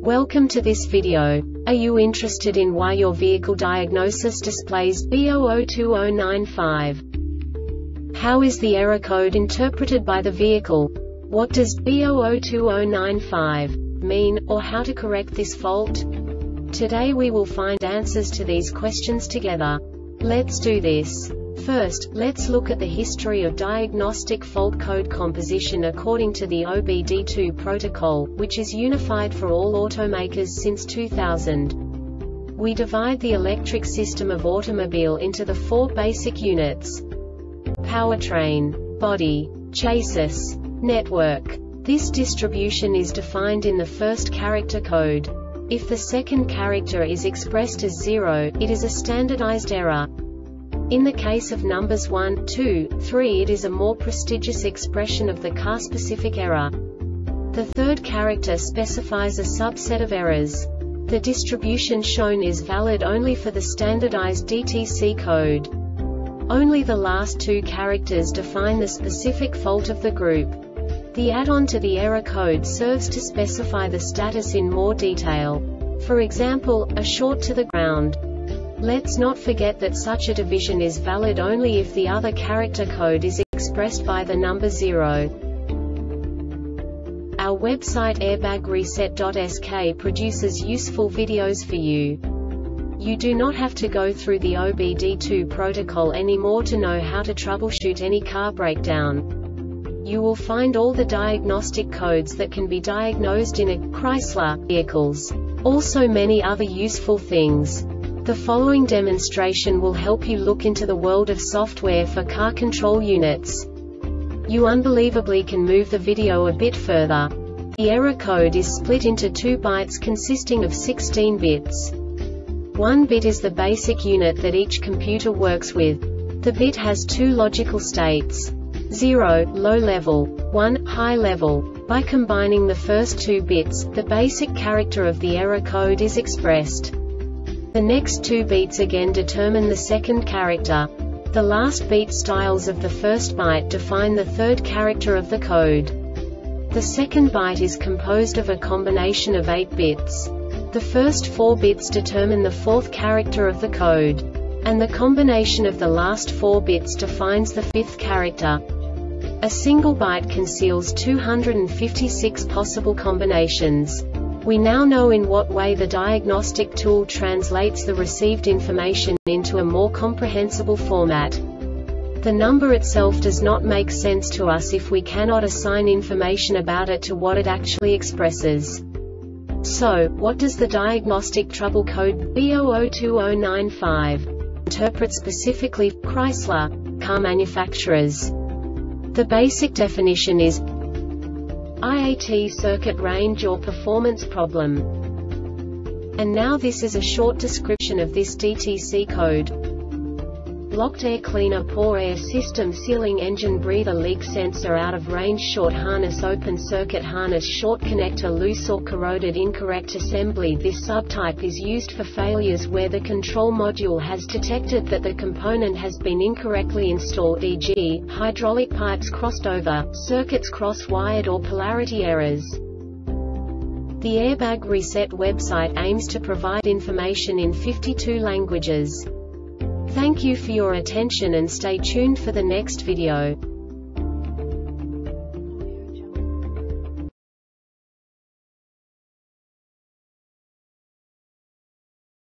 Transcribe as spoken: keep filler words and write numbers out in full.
Welcome to this video. Are you interested in why your vehicle diagnosis displays B zero zero two zero nine five? How is the error code interpreted by the vehicle? What does B zero zero two zero nine five mean, or how to correct this fault? Today we will find answers to these questions together. Let's do this. First, let's look at the history of diagnostic fault code composition according to the O B D two protocol, which is unified for all automakers since two thousand. We divide the electric system of automobile into the four basic units: powertrain, body, chassis, network. This distribution is defined in the first character code. If the second character is expressed as zero, it is a standardized error. In the case of numbers one, two, three, it is a more prestigious expression of the car-specific error. The third character specifies a subset of errors. The distribution shown is valid only for the standardized D T C code. Only the last two characters define the specific fault of the group. The add-on to the error code serves to specify the status in more detail. For example, a short to the ground. Let's not forget that such a division is valid only if the other character code is expressed by the number zero. Our website airbag reset dot S K produces useful videos for you. You do not have to go through the O B D two protocol anymore to know how to troubleshoot any car breakdown. You will find all the diagnostic codes that can be diagnosed in a Chrysler vehicles. Also many other useful things. The following demonstration will help you look into the world of software for car control units. You unbelievably can move the video a bit further. The error code is split into two bytes consisting of sixteen bits. One bit is the basic unit that each computer works with. The bit has two logical states: zero, low level, one, high level. By combining the first two bits, the basic character of the error code is expressed. The next two beats again determine the second character. The last beat styles of the first byte define the third character of the code. The second byte is composed of a combination of eight bits. The first four bits determine the fourth character of the code. And the combination of the last four bits defines the fifth character. A single byte conceals two hundred fifty-six possible combinations. We now know in what way the diagnostic tool translates the received information into a more comprehensible format. The number itself does not make sense to us if we cannot assign information about it to what it actually expresses. So, what does the diagnostic trouble code B zero zero two zero nine five interpret specifically for Chrysler car manufacturers? The basic definition is I A T circuit range or performance problem. And now this is a short description of this D T C code. Blocked air cleaner, poor air system, sealing engine, breather leak sensor, out of range, short harness, open circuit harness, short connector, loose or corroded, incorrect assembly. This subtype is used for failures where the control module has detected that the component has been incorrectly installed, for example, hydraulic pipes crossed over, circuits cross-wired, or polarity errors. The Airbag Reset website aims to provide information in fifty-two languages. Thank you for your attention and stay tuned for the next video.